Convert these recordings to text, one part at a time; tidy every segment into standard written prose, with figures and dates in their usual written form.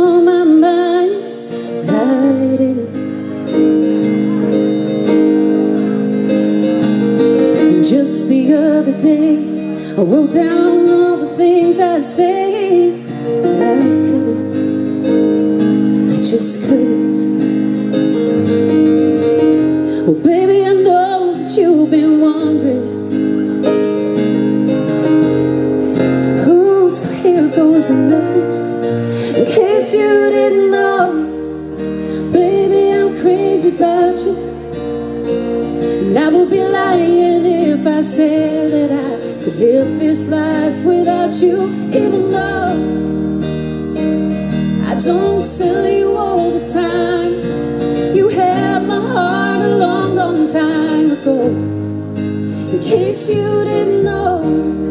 on my mind, but I didn't. And just the other day, I wrote down all the things I'd say, but I couldn't, I just couldn't. Oh baby, I know that you've been wondering. Oh, so here goes nothing. In case you didn't know, baby, I'm crazy about you. And I would be lying if I said that I could live this life without you, even though I don't tell you all the time. You had my heart a long, long time ago. In case you didn't know,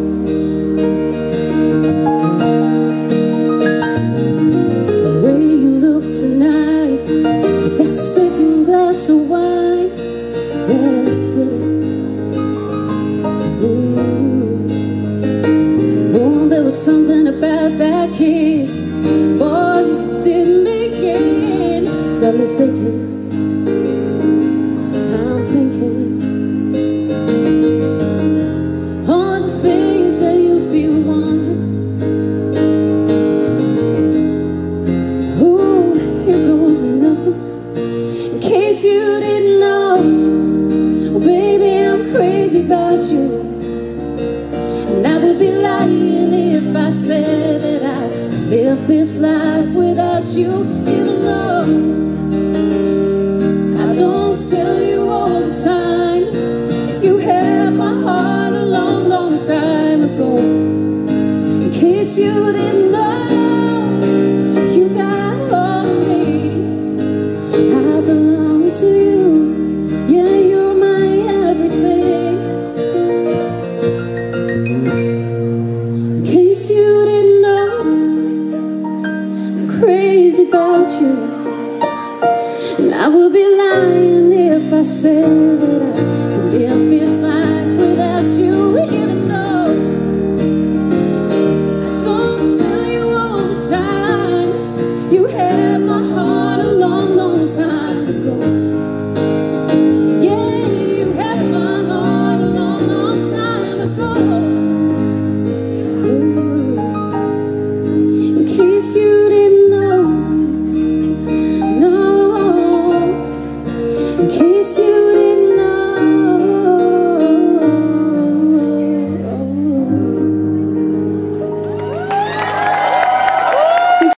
the way you look tonight with that second glass of wine, that did it. Oh, there was something about that kiss, boy, you didn't make it. Got me thinking, I'm thinking all the things that you've been wondering. Oh, here goes nothing. In case you didn't know, well, baby, I'm crazy about you. And I would be lying if I said that I could live this life without you, even though I don't tell you all the time. You had my heart a long, long time ago. In case you didn't know, you got all of me. I belong to you. Yeah, you're my everything. In case you didn't know, I'm crazy about you. And I would be lying if I said that